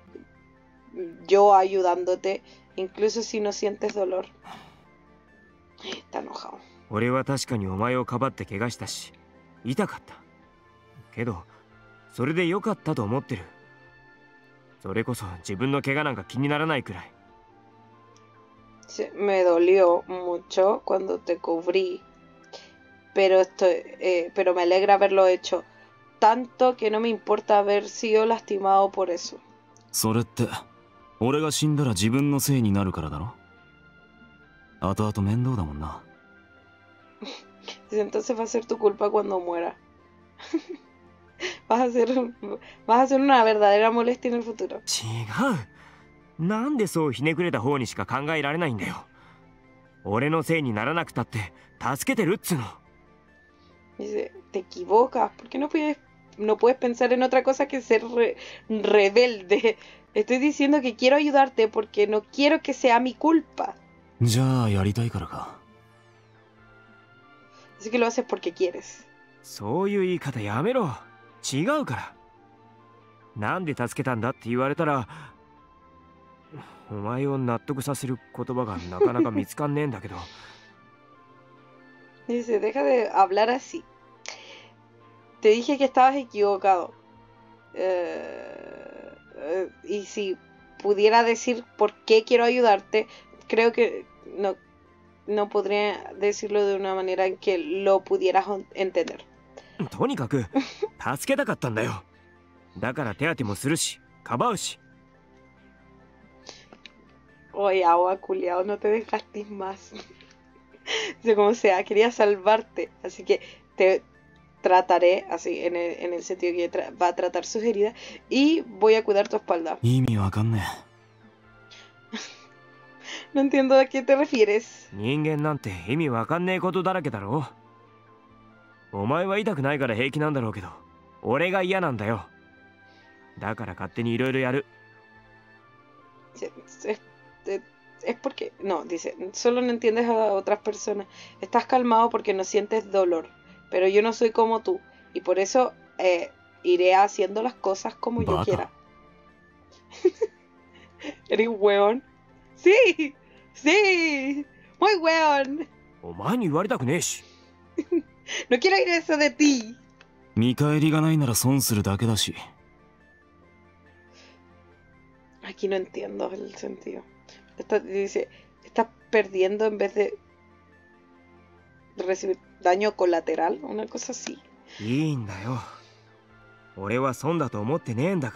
yo ayudándote, incluso si no sientes dolor. Está enojado. 俺は確かにお前をかばって怪我したし、痛かった。けど、それで良かったと思ってる。それこそ自分の怪我なんか気にならないくらい。 Sí, me dolió mucho cuando te cubrí, pero estoy, eh, pero me alegra haberlo hecho tanto que no me importa haber sido lastimado por eso. それって俺が死んだら自分のせいになるからだろ。後々面倒だもんな。 Entonces va a ser tu culpa cuando muera. vas a ser vas a ser una verdadera molestia en el futuro. 違う。なんでそうひねくれた方にしか考えられないんだよ。俺のせいにならなくたって助けてるっつうの。 Dice, te equivocas, ¿por qué no puedes, no puedes pensar en otra cosa que ser re- rebelde? Estoy diciendo que quiero ayudarte porque no quiero que sea mi culpa. じゃあやりたいからか。 Así que lo haces porque quieres. そういう言い方やめろ。違うから。なんで助けたんだって言われたら、お前を納得させる言葉がなかなか見つかんねえんだけど。 Dice, deja de hablar así. Te dije que estabas equivocado. Eh, eh, y si pudiera decir por qué quiero ayudarte, creo que no, no podría decirlo de una manera en que lo pudieras entender. とにかく助けたかったんだよ。だから手当てもするし、かばうし。 Oye, agua, culiao, no te desgastes más. Dice, como sea, quería salvarte. Así que te trataré, así, en el, en el sentido que tra- va a tratar sus heridas. Y voy a cuidar tu espalda. 意味わかんね No entiendo a qué te refieres. 人間なんて意味わかんねえことだらけだろ。お前は痛くないから平気なんだろうけど、俺が嫌なんだよ。だから勝手にいろいろやる。 Es, es- es porque, no, dice, solo no entiendes a otras personas. Estás calmado porque no sientes dolor, pero yo no soy como tú y por eso eh, iré haciendo las cosas como yo Vaca. quiera. ¿Eres hueón? Sí, sí, muy hueón. お前に言われたくねえし。 No quiero oír eso de ti. 見返りがないなら損するだけだし。 Aquí no entiendo el sentido. Está- dice, estás perdiendo en vez de recibir daño colateral, una cosa así. いいんだよ。俺は損だと思ってねえんだから。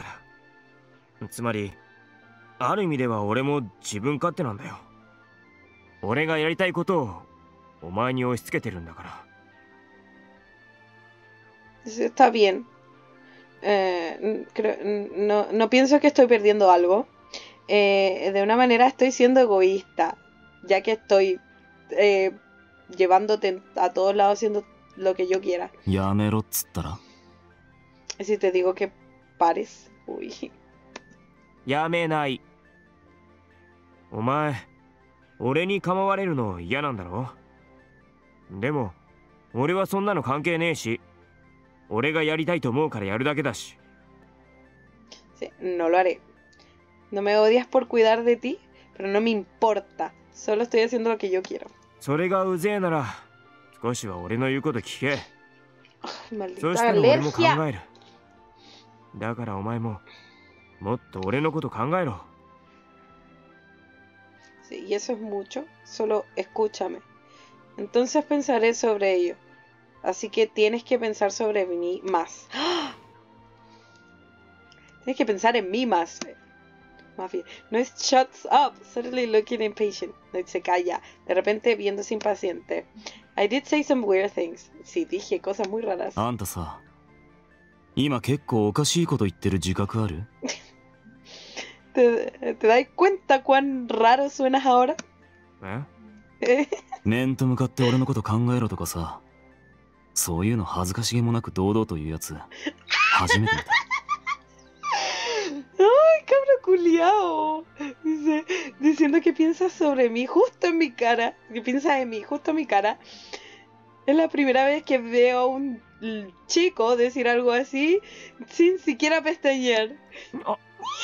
つまり、ある意味では俺も自分勝手なんだよ。俺がやりたいことをお前に押し付けてるんだから。 Dice, está bien. Eh, n- creo- n- no, no pienso que estoy perdiendo algo. Eh, de una manera estoy siendo egoísta, ya que estoy eh, llevándote a todos lados haciendo lo que yo quiera. やめろっつったら。 Y si te digo que pares, uy. やめない。お前、俺に構われるの嫌なんだろ。でも、俺はそんなの関係ねえし、俺がやりたいと思うからやるだけだし。 Sí, no lo haré. No me odias por cuidar de ti, pero no me importa. Solo estoy haciendo lo que yo quiero. それがうぜえなら、少しは俺の言うこと聞け。 Ay, そうし maldita たら俺も考 alergia. える。だからお前も、もっと俺のこと考えろ。 Sí, y eso es mucho. Solo escúchame. Entonces pensaré sobre ello. Así que tienes que pensar sobre mí más. ¡Ah! Tienes que pensar en mí más. Más bien. No es shuts up. Suddenly looking impatient. No, se calla. De repente viéndose impaciente. I did say some weird things. Sí, dije cosas muy raras. あんたさ、 今結構おかしいこと言ってる自覚ある？ ¿Te, te das cuenta cuán raro suenas ahora? え Eh, 面と向かって俺のこと考えろとかさ、そういうの恥ずかしげもなく堂々と言うやつ初めて見た。 ¡Ay, cabro culiao! Dice, diciendo que piensa sobre mí justo en mi cara. Que piensa en mí justo en mi cara. Es la primera vez que veo a un l- chico decir algo así sin siquiera pestañear. あ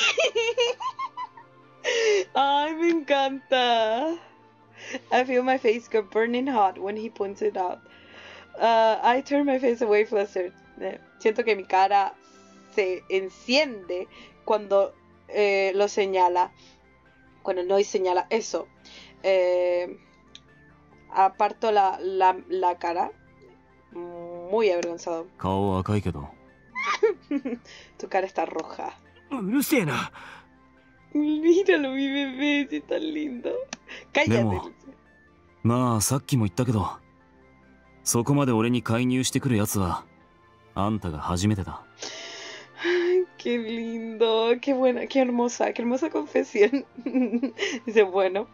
¡Ay, me encanta! I feel my face go burning hot when he points it out. Uh, I turn my face away flustered. Eh, Siento que mi cara se enciende cuando eh, lo señala. Cuando no señala eso. Eh, aparto la, la, la cara. Muy avergonzado. 顔は赤いけど Tu cara está roja. うるせえな。 Míralo, mi bebé, si es tan lindo. Cállate. Demo. まあさっきも言ったけど、そこまで俺に介入してくるやつはあんたが初めてだ。 Ay, qué lindo, qué buena, qué hermosa, qué hermosa confesión. Dice, bueno,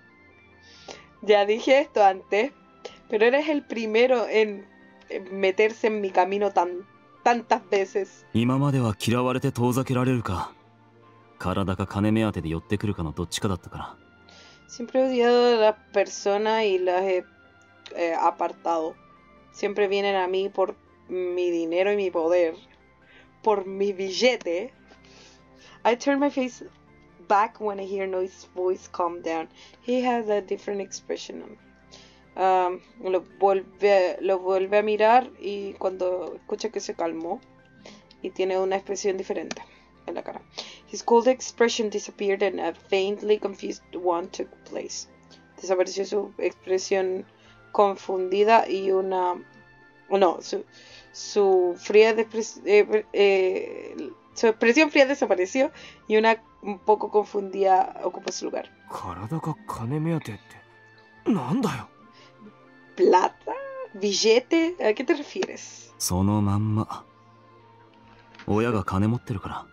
ya dije esto antes, pero eres el primero en en meterse en mi camino tan, tantas veces. 今までは嫌われて遠ざけられるか、体か金目当てで寄ってくるかのどっちかだったから。 Siempre he odiado a las personas y las he eh, apartado. Siempre vienen a mí por mi dinero y mi poder, por mi billete. I turn my face back when I hear Nois's voice calm down. He has a different expression on. Um, lo, vuelve, lo vuelve a mirar y cuando escucha que se calmó y tiene una expresión diferente en la cara. His cold expression disappeared and a faintly confused one took place. Desapareció su expresión confundida y una... No, su, su fría despres- eh, eh, su expresión fría desapareció y una un poco confundida ocupó su lugar. 体が金目当てってなんだよ。 ¿Plata? ¿Billete? ¿A qué te refieres? そのまんま。親が金持ってるから。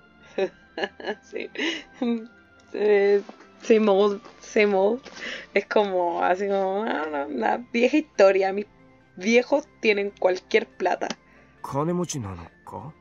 Sí. Eh, same old, same old. Es como así como una, una vieja historia. Mis viejos tienen cualquier plata. 金持ちなのか？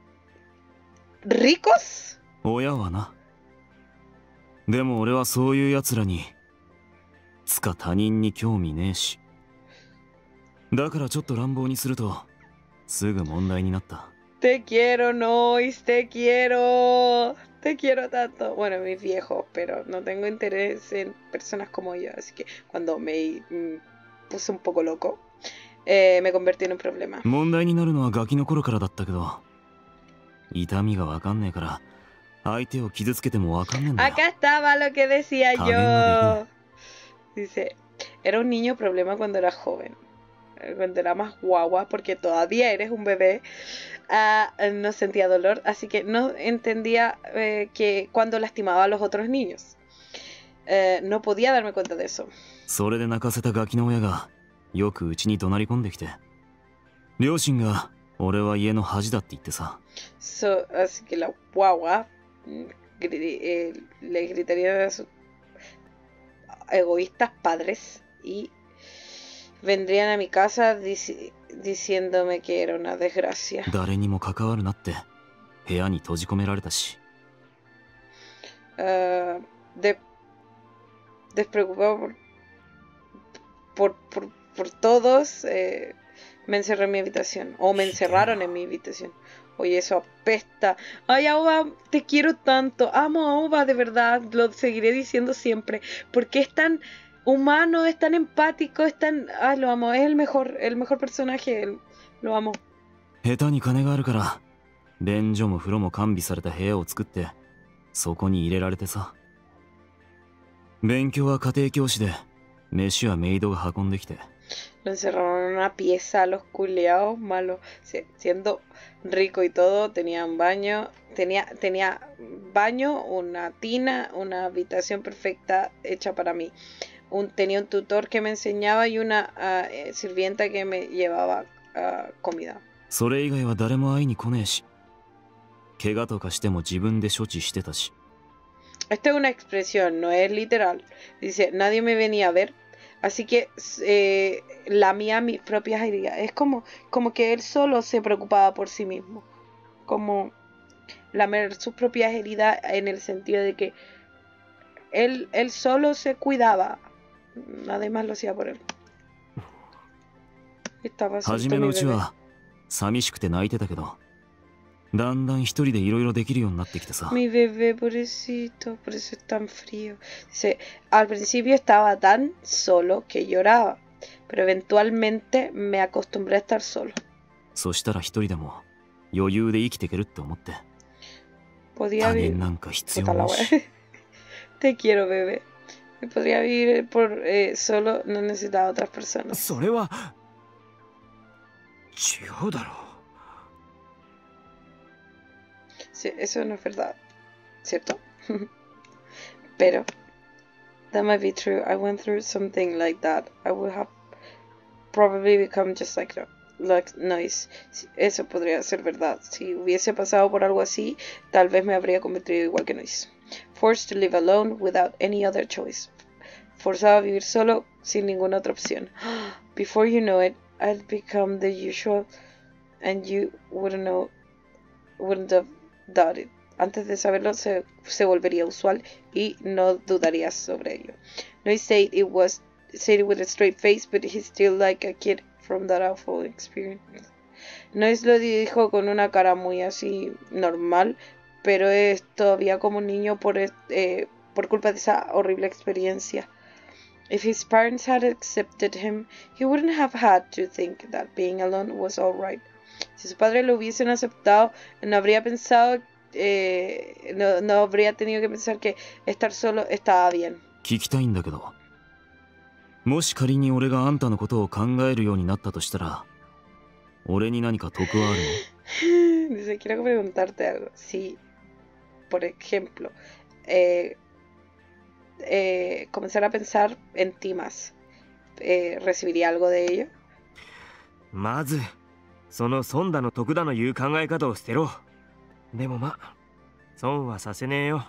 ¿Ricos? 親はな。でも俺はそういうやつらにつか他人に興味ねえし。だからちょっと乱暴にするとすぐ問題になった。 Te quiero, Nois, te quiero. Te quiero tanto. Bueno, mis viejos, pero no tengo interés en personas como yo. Así que cuando me mm, puse un poco loco, eh, me convertí en un problema. 問題になるのはガキの頃からだったけど、痛みがわかんねえから相手を傷つけてもわかんねえんだよ。 Acá estaba lo que decía También yo. lo Dice, era un niño problema cuando era joven. Cuando era más guagua, porque todavía eres un bebé, uh, no sentía dolor, así que no entendía eh, que cuando lastimaba a los otros niños. Uh, no podía darme cuenta de eso. それで泣かせたガキの親がよくうちに怒鳴り込んできて、両親が俺は家の恥だって言ってさ。 So, así que la guagua mm, gri- eh, le gritaría a sus egoístas padres y vendrían a mi casa dici- diciéndome que era una desgracia. 誰にも関わるなって部屋に閉じ込められたし。 Uh, de, despreocupado por, por, por, por todos, eh, me encerré en mi habitación. O me encerraron en mi habitación. Oye, eso apesta. Ay, Aoba, te quiero tanto. Amo a Aoba, de verdad. Lo seguiré diciendo siempre. Porque es tan humano, es tan empático, es tan... Ay, lo amo. Es el mejor, el mejor personaje. el- Lo amo. 下手に金があるから便所も風呂も完備された部屋を作ってそこに入れられてさ。勉強は家庭教師で飯はメイドが運んできて。 Lo encerraron en una pieza a los culeados malos. Sí, siendo rico y todo, tenía un baño, tenía, tenía baño, una tina, una habitación perfecta hecha para mí. Un, tenía un tutor que me enseñaba y una uh, eh, sirvienta que me llevaba uh, comida. それ以外は誰も会いに来ねえし、 怪我とかしても自分で処置してたし。 Esta es una expresión, no es literal. Dice, nadie me venía a ver, así que eh, lamía mis propias heridas. Es como, como que él solo se preocupaba por sí mismo. Como lamer sus propias heridas en el sentido de que él, él solo se cuidaba. Nadie más lo hacía por él. Estaba 初 suelto めの mi うち bebé. は寂しくて泣いてたけど、だんだん一人でいろいろできるようになってきてさ。 Mi bebé, pobrecito, por eso es tan frío. Dice, al principio estaba tan solo que lloraba, pero eventualmente me acostumbré a estar solo. そしたら一人でも余裕で生きていけるって思って。 Podía 他 vivir. 人なんか必要 Puta la ないし。 wea. Te quiero, bebé. Podría vivir por eh, solo, no necesitaba a otras personas. それは違うだろう。 Sí, eso no es verdad, ¿cierto? Pero that might be true. I went through something like that. I would have probably become just like like Noise. Eso podría ser verdad. Si hubiese pasado por algo así, tal vez me habría convertido igual que Noise. Forced to live alone without any other choice. Forzado a vivir solo sin ninguna otra opción. Before you know it, I'd become the usual, and you wouldn't know, wouldn't have doubted. Antes de saberlo, se, se volvería usual y no dudarías sobre ello. Noise said it was said it with a straight face, but he's still like a kid from that awful experience. Noise lo dijo con una cara muy así normal, pero es todavía como un niño por, eh, por culpa de esa horrible experiencia. If his parents had accepted him, he wouldn't have had to think that being alone was all right. Si sus padres lo hubiesen aceptado, no habría pensado, eh, no, no habría tenido que pensar que estar solo estaba bien. 聞きたいんだけど、もし仮に俺があんたのことを考えるようになったとしたら、俺に何か得はあるの？ Dice, quiero preguntarte algo. Si, por ejemplo, eh, eh, comenzar a pensar en ti más, eh, ¿recibiría algo de ello? まずその損だの得だのいう考え方を捨てろ。でもまあ損はさせねえよ。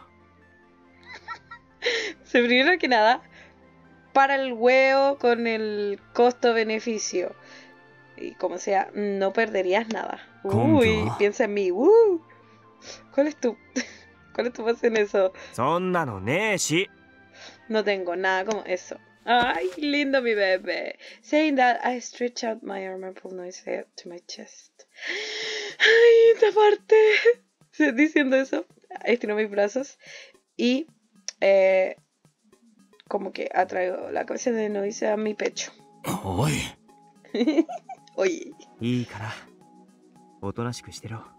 Primero que nada, para el huevo con el costo-beneficio. Y como sea, no perderías nada. Uy, piensa en mí. Uh, ¿Cuál es tu, cuál es tu base en eso? そんなのねえし。 No tengo nada como eso. Ay, lindo mi bebé. Saying that, I stretch out my arm and pull Noise head to my chest. Ay, esta parte. Diciendo eso, estiro mis brazos y eh, como que atraigo la cabeza de Noise a mi pecho. おい。 Oye. いいからおとなしくしてろ。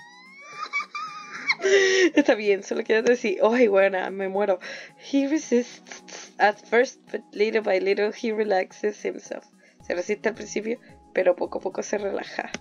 Está bien, solo quiero decir, ay, buena, me muero. He resists at first, but little by little he relaxes himself. Se resiste al principio, pero poco a poco se relaja.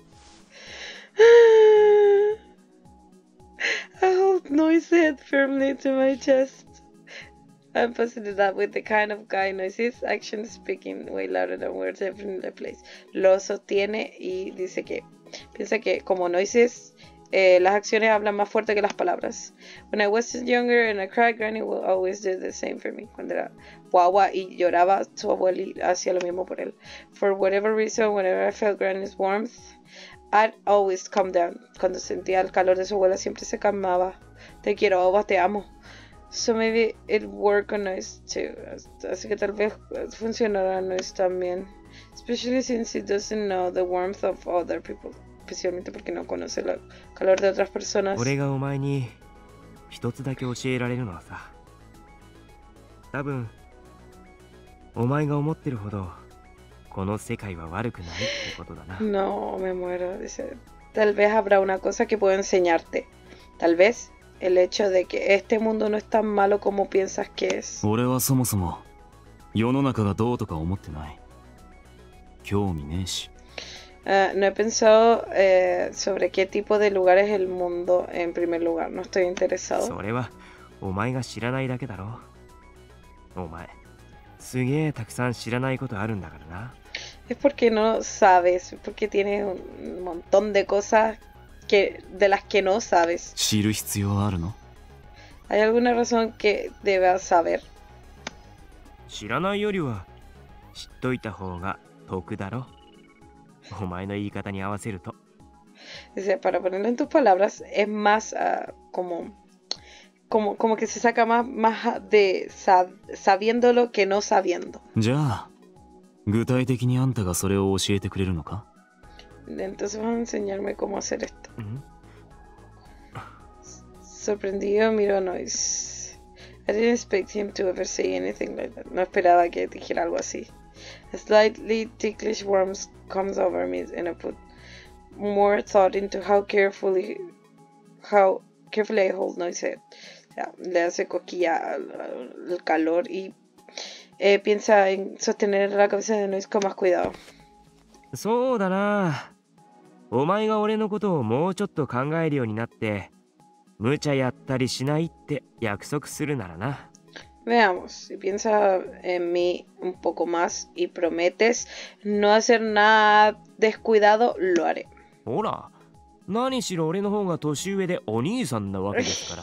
I hold Noise head firmly to my chest. I'm positive that with the kind of guy Noise is, actions speaking way louder than words ever in the place. Lo sostiene y dice que piensa que como Noise es, Eh, las acciones hablan más fuerte que las palabras. When I was younger and I cried, Granny will always do the same for me. Cuando era guagua y lloraba, su abuela hacía lo mismo por él. For whatever reason, whenever I felt Granny's warmth, I'd always calm down. Cuando sentía el calor de su abuela, siempre se calmaba. Te quiero, Oba, te amo. So maybe it work on Noise too. Así que tal vez funcionará Noise también. Especially since it doesn't know the warmth of other people. Especialmente porque no conoce el calor de otras personas. 俺がお前に一つだけ教えられるのはさ、多分お前が思ってるほどこの世界は悪くないってことだな。 No, me muero. Dice, tal vez habrá una cosa que puedo enseñarte. Tal vez el hecho de que este mundo no es tan malo como piensas que es. 俺はそもそも世の中がどうとか思ってない。興味ねえし。 Uh, no he pensado eh, sobre qué tipo de lugar es el mundo en primer lugar. No estoy interesado. それはお前が知らないだけだろ。お前すげえたくさん知らないことあるんだからな。 Es porque no sabes, porque tienes un montón de cosas que, de las que no sabes. 知る必要あるの？ ¿Hay alguna razón que debas saber? 知らないよりは知っといた方が得だろ。お前の言い方に合わせると。 Dice, para ponerlo en tus palabras, es más uh, como, como, como que se saca más, más de sab sabiéndolo que no sabiendo. じゃあ具体的にあんたがそれを教えてくれるのか？ Entonces vas a enseñarme cómo hacer esto. ん Sorprendido miró a Noise. I didn't expect him to ever say anything like that. No esperaba que dijera algo así. A slightly ticklish warmth comes over me and I put more thought into how carefully how carefully I hold Noise head. O sea, le hace cosquilla el calor y eh, piensa en sostener la cabeza de Noise con más cuidado. そうだな。お前が俺のことをもうちょっと考えるようになって無茶やったりしないって約束するならな。 Veamos, si piensas en mí un poco más y prometes no hacer nada descuidado, lo haré. ほら、何しろ俺の方が年上でお兄さんなわけですから。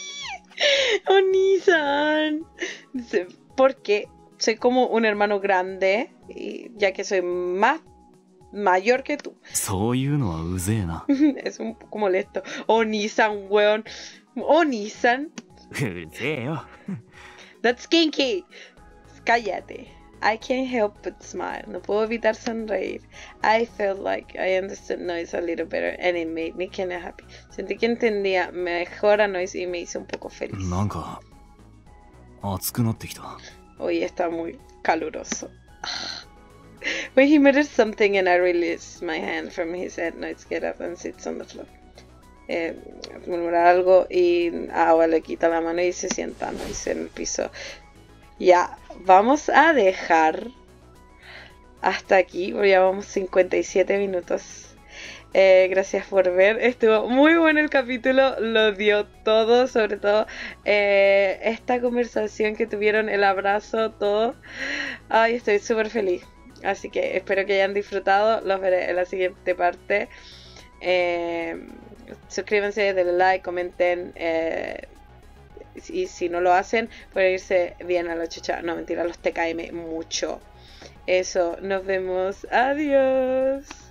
Oni-san. Porque soy como un hermano grande, y ya que soy más mayor que tú. そういうのはうぜえな。 Es un poco molesto. Oni-san, weón. Oni-san. うるせえよ。 That's kinky. Cállate. I can't help but smile. No puedo evitar sonreír. I felt like I understood Noise a little better and it made me kind of happy. Sentí que entendía mejor a Noise y me hizo un poco feliz. なんか熱くなってきた。 Hoy está muy caluroso. When he muttered something and I released my hand from his head, Noise get up and sits on the floor. Eh, murmurar algo y Awa le quita la mano y se sienta Noise en el piso. Ya, vamos a dejar hasta aquí, porque ya vamos cincuenta y siete minutos. Eh, gracias por ver, estuvo muy bueno el capítulo, lo dio todo, sobre todo eh, esta conversación que tuvieron, el abrazo, todo. Ay, estoy súper feliz, así que espero que hayan disfrutado, los veré en la siguiente parte. Eh, suscríbanse, denle like, comenten. Eh, Y si no lo hacen, pueden irse bien a la chucha. No, mentira, los T K M mucho. Eso, nos vemos. Adiós.